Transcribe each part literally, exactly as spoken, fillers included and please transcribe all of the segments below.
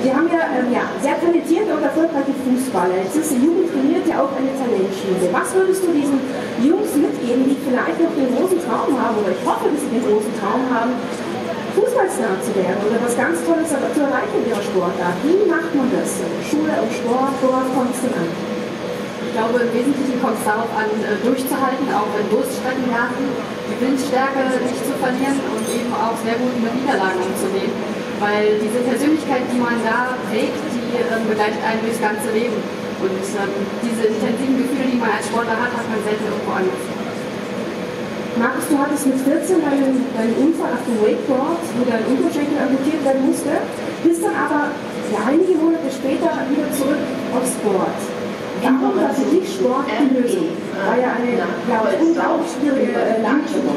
Sie haben ja, ähm, ja sehr talentierte und erfolgreiche Fußballer. Jetzt ist die Jugend trainiert ja auch eine Talentschmiede. Was würdest du diesen Jungs mitgeben, die vielleicht noch den großen Traum haben, oder ich hoffe, dass sie den großen Traum haben, Fußballstar zu werden oder was ganz Tolles zu erreichen in ihrer Sportart? Wie macht man das? Schule und Sport, worauf kommt es denn an? Ich glaube, im Wesentlichen kommt es darauf an, durchzuhalten, auch in Durststrecken herrschen, die Willensstärke nicht zu verlieren und eben auch sehr gut mit Niederlagen umzugehen. Weil diese Persönlichkeit, die man da prägt, die ähm, begleitet einen durchs ganze Leben. Und ähm, diese intensiven Gefühle, die man als Sportler hat, hat man selten irgendwo anders. Markus, du hattest mit vierzehn deinen, deinen Unfall auf dem Wakeboard, wo dein Unterschenkel amputiert werden musste, bist dann aber ja, einige Monate später wieder zurück aufs Board. Warum war für dich Sport die Lösung? War ja eine ja, unglaublich schwierige äh, Langstrecke.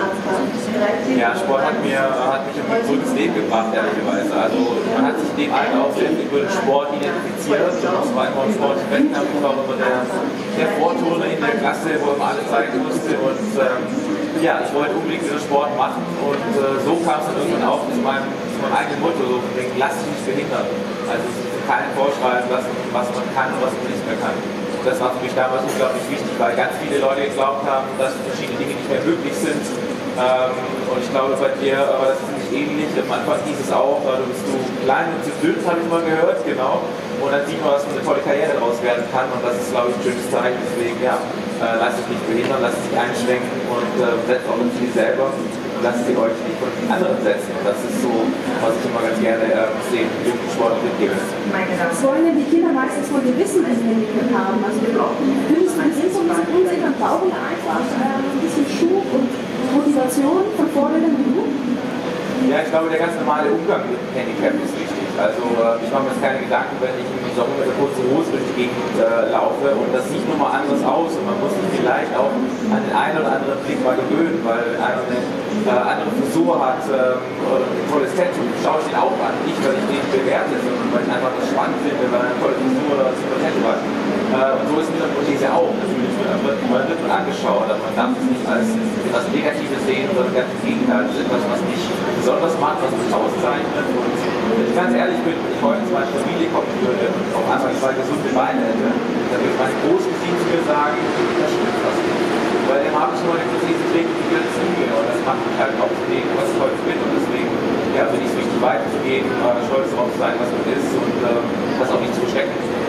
Ja, Sport hat, mir, hat mich irgendwie zurück ins Leben gebracht, ehrlicherweise. Also man hat sich in dem Alter auch sehr viel über den Sport identifiziert. Und das war immer ein sportlicher Wettkampf, war immer der, der Vorturner in der Klasse, wo man alles zeigen musste. Und ähm, ja, ich wollte unbedingt diesen Sport machen. Und äh, so kam es dann irgendwann auch zu meinem, zu meinem eigenen Motto, so von wegen, lass dich nicht behindern. Also keinen vorschreiben lassen, was man kann und was man nicht mehr kann. Das war für mich damals unglaublich wichtig, weil ganz viele Leute geglaubt haben, dass verschiedene Dinge nicht mehr möglich sind. Ähm, und ich glaube bei dir, aber das ist nicht ähnlich. Am Anfang hieß es auch, du bist du klein und zu dünn, habe ich mal gehört, genau. Und dann sieht man, dass eine tolle Karriere daraus werden kann. Und das ist, glaube ich, ein schönes Zeichen. Deswegen, ja, äh, lasst dich nicht behindern, lasst dich einschränken und äh, setzt auch ein Ziel selber. Lasst ihr euch nicht von den anderen setzen. Und das ist so, was ich immer ganz gerne äh, sehe, jungen Sportler mitgebe. Was wollen denn die Kinder meistens von dem Wissen, das sie Handicap haben? Also wir Künstler sind so ein bisschen unsicher und brauchen einfach äh, ein bisschen Schub und Motivation von Vorbildern wie du? Ja, ich glaube, der ganz normale Umgang mit dem Handicap ist wichtig. Also äh, ich mache mir jetzt keine Gedanken, wenn ich im Sommer mit einer kurzen Hose durch die Gegend äh, laufe und das sieht nochmal anders aus und man muss sich vielleicht auch an den einen oder anderen Blick mal gewöhnen, weil einer eine äh, andere Frisur hat äh, oder ein tolles Tattoo, schaue ich den auch an. Nicht, weil ich den bewerte, sondern weil ich einfach das spannend finde, weil er eine tolle Frisur oder ein super Tattoo hat. Äh, und so ist es mit der Prothese auch. Natürlich man wird man wird man angeschaut, aber man darf es nicht als etwas Negatives sehen oder ganz im Gegenteil. Das ist etwas, was mich besonders macht, was mich auszeichnet. Und wenn ich ganz ehrlich bin, wenn ich heute zu meiner Familie kommen würde und auf einmal zwei gesunde Beine hätte, dann würde meine Großcousine zu mir sagen, das stimmt was nicht. Weil dem habe ich nur eine Prothese trägt, die gehört zu mir. Und das macht mich halt auch zu dem, was ich heute bin. Und deswegen ja, finde ich es wichtig weiterzugeben, stolz darauf zu sein, was man ist und äh, das auch nicht zu verstecken.